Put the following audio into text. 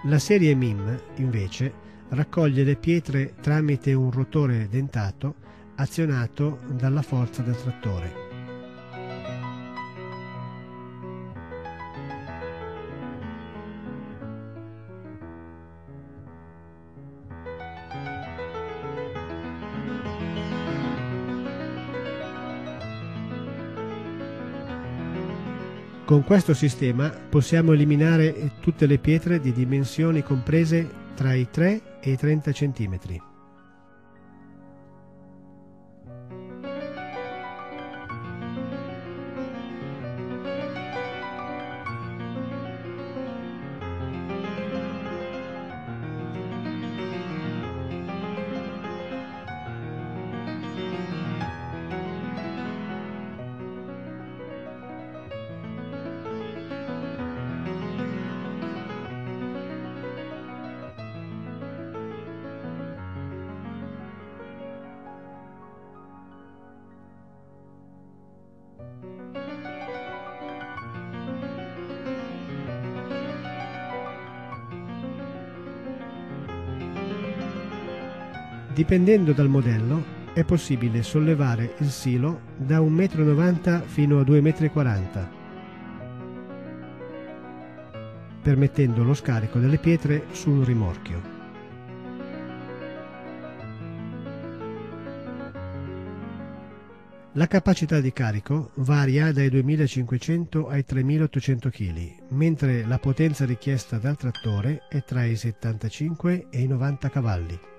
La serie MIM, invece, raccoglie le pietre tramite un rotore dentato azionato dalla forza del trattore. Con questo sistema possiamo eliminare tutte le pietre di dimensioni comprese tra i 3 e i 30 cm. Dipendendo dal modello, è possibile sollevare il silo da 1,90 m fino a 2,40 m, permettendo lo scarico delle pietre sul rimorchio. La capacità di carico varia dai 2.500 ai 3.800 kg, mentre la potenza richiesta dal trattore è tra i 75 e i 90 cavalli.